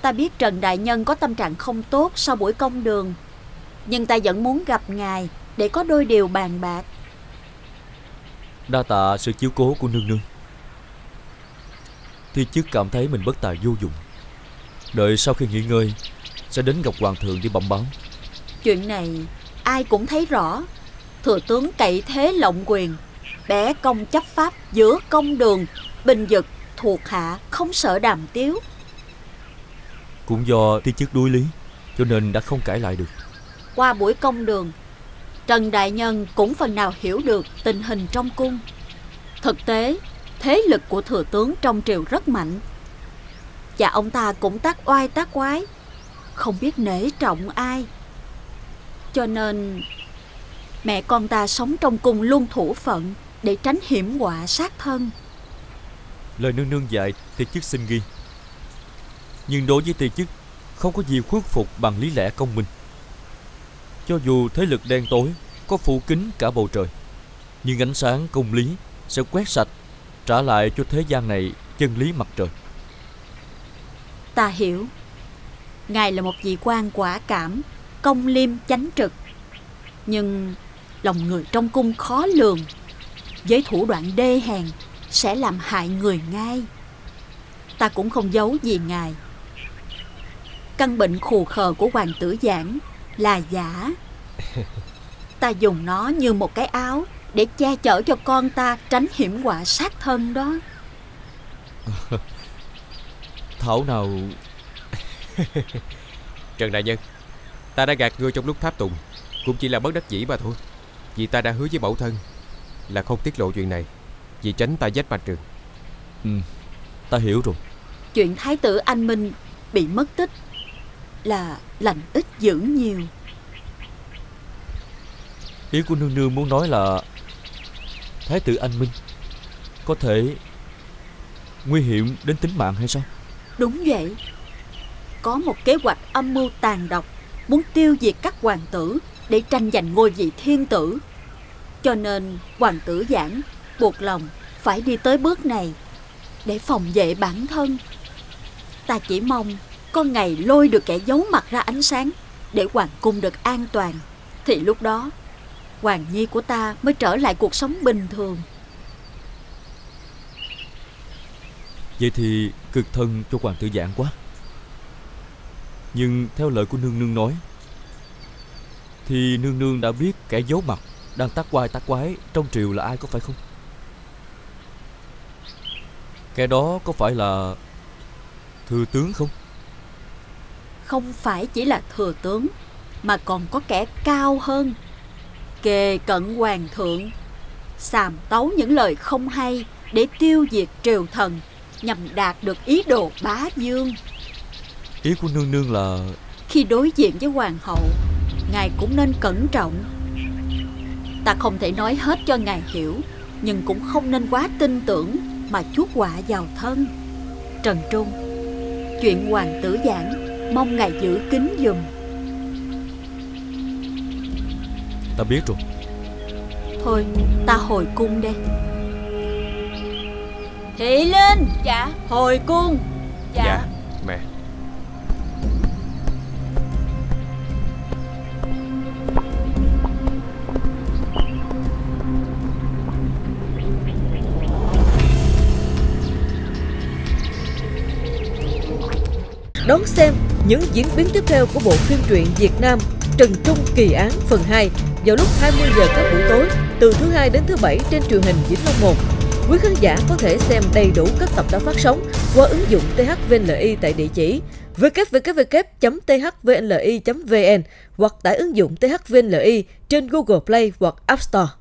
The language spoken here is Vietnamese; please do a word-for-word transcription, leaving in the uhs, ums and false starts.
Ta biết Trần đại nhân có tâm trạng không tốt sau buổi công đường, nhưng ta vẫn muốn gặp ngài để có đôi điều bàn bạc. Đa tạ sự chiếu cố của nương nương. Thi chức cảm thấy mình bất tài vô dụng. Đợi sau khi nghỉ ngơi sẽ đến gặp hoàng thượng để bẩm báo. Chuyện này ai cũng thấy rõ. Thừa tướng cậy thế lộng quyền, bẻ công chấp pháp giữa công đường, binh vực thuộc hạ không sợ đàm tiếu. Cũng do Thi chức đối lý, cho nên đã không cãi lại được. Qua buổi công đường, Trần đại nhân cũng phần nào hiểu được tình hình trong cung. Thực tế, thế lực của thừa tướng trong triều rất mạnh, và ông ta cũng tác oai tác quái, không biết nể trọng ai. Cho nên mẹ con ta sống trong cung luôn thủ phận để tránh hiểm họa sát thân. Lời nương nương dạy Thi chức xin ghi. Nhưng đối với Thi chức không có gì khuất phục bằng lý lẽ công minh. Cho dù thế lực đen tối có phủ kín cả bầu trời, nhưng ánh sáng công lý sẽ quét sạch, trả lại cho thế gian này chân lý mặt trời. Ta hiểu. Ngài là một vị quan quả cảm, công liêm chánh trực, nhưng lòng người trong cung khó lường. Với thủ đoạn đê hèn sẽ làm hại người ngay. Ta cũng không giấu gì ngài. Căn bệnh khù khờ của hoàng tử Giảng là giả. Ta dùng nó như một cái áo để che chở cho con ta tránh hiểm họa sát thân đó. Thảo nào. Trần đại nhân, ta đã gạt ngươi trong lúc tháp tùng cũng chỉ là bất đắc dĩ mà thôi. Vì ta đã hứa với mẫu thân là không tiết lộ chuyện này, vì tránh ta giết Bạch Trường. Ừ, ta hiểu rồi. Chuyện thái tử Anh Minh bị mất tích là lành ít dữ nhiều. Ý của nương nương muốn nói là thái tử Anh Minh có thể nguy hiểm đến tính mạng hay sao? Đúng vậy. Có một kế hoạch âm mưu tàn độc, muốn tiêu diệt các hoàng tử để tranh giành ngôi vị thiên tử. Cho nên hoàng tử Giảng buộc lòng phải đi tới bước này để phòng vệ bản thân. Ta chỉ mong có ngày lôi được kẻ giấu mặt ra ánh sáng để hoàng cung được an toàn, thì lúc đó hoàng nhi của ta mới trở lại cuộc sống bình thường. Vậy thì cực thân cho hoàng tử Giảng quá. Nhưng theo lời của nương nương nói thì nương nương đã biết kẻ giấu mặt đang tác oai tác quái trong triều là ai, có phải không? Kẻ đó có phải là thừa tướng không? Không phải chỉ là thừa tướng, mà còn có kẻ cao hơn, kề cận hoàng thượng, xàm tấu những lời không hay để tiêu diệt triều thần, nhằm đạt được ý đồ bá vương. Ý của nương nương là khi đối diện với hoàng hậu, ngài cũng nên cẩn trọng. Ta không thể nói hết cho ngài hiểu, nhưng cũng không nên quá tin tưởng mà chuốc họa vào thân. Trần Trung, chuyện hoàng tử Giảng mong ngài giữ kín giùm. Ta biết rồi. Thôi, ta hồi cung đây. Thị Linh. Dạ. Hồi cung. Dạ, dạ mẹ. Đón xem những diễn biến tiếp theo của bộ phim truyện Việt Nam Trần Trung Kỳ Án phần hai vào lúc hai mươi giờ các buổi tối từ thứ hai đến thứ bảy trên truyền hình Vĩnh Long một. Quý khán giả có thể xem đầy đủ các tập đã phát sóng qua ứng dụng tê hát vê en lờ i tại địa chỉ w w w chấm t h v n l i chấm v n hoặc tải ứng dụng tê hát vê en lờ i trên Google Play hoặc App Store.